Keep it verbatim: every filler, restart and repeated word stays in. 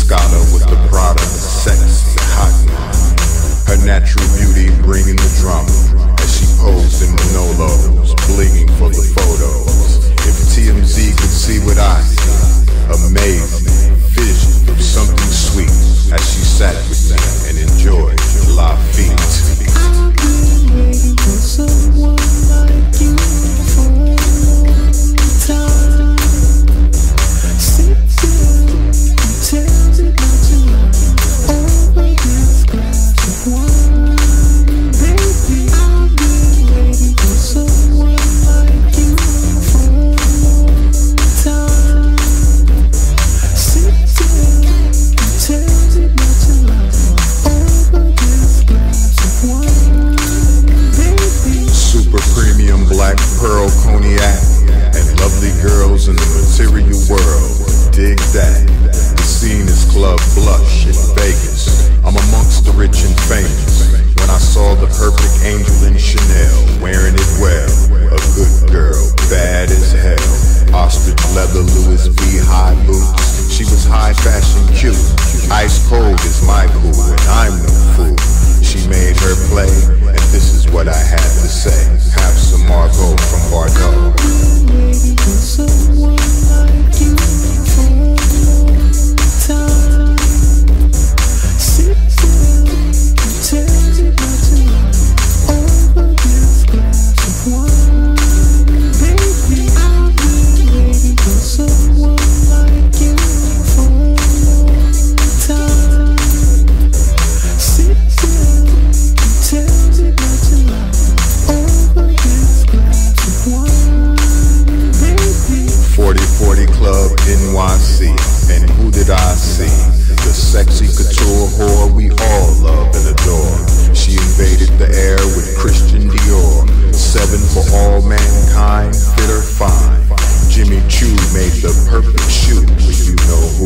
scholar with the pride of the sexy, hot one. Her natural beauty bringing the drama as she posed in Manolos, bleeding for the photos. If T M Z could see what I see, amazing vision of something sweet as she sat with me and enjoyed La Fête. I've been waiting for someone like you for a long time. Sit still and tell me not to lie over this glass of wine. Baby, I've been waiting for someone like you for a long time. Sit still and tell me not to lie over this glass of wine. Baby, Super premium black pearl cognac and lovely girls in the material world. Dig that. The scene is Club Blush in Vegas. I'm amongst the rich and famous. When I saw the perfect angel in Chanel, wearing it well. A good girl, bad as hell. Ostrich leather Louis V high boots. She was high fashion cute. Ice cold is my cool, and I'm no fool. She made her play, and this is what I had to say. Have some Margot from Bordeaux. I've been waiting for someone like you for a long time. Sit still and tell me not to lie over this glass of wine. Baby, I've been waiting for someone like you for a long time. Sit still and tell me not to lie over this glass of wine. Baby, forty forty Club N Y C. And who did I see? The sexy couture whore we all love and adore. She invaded the air with Christian Dior. Seven for all mankind, fit her fine. Jimmy Choo made the perfect shoe, but you know who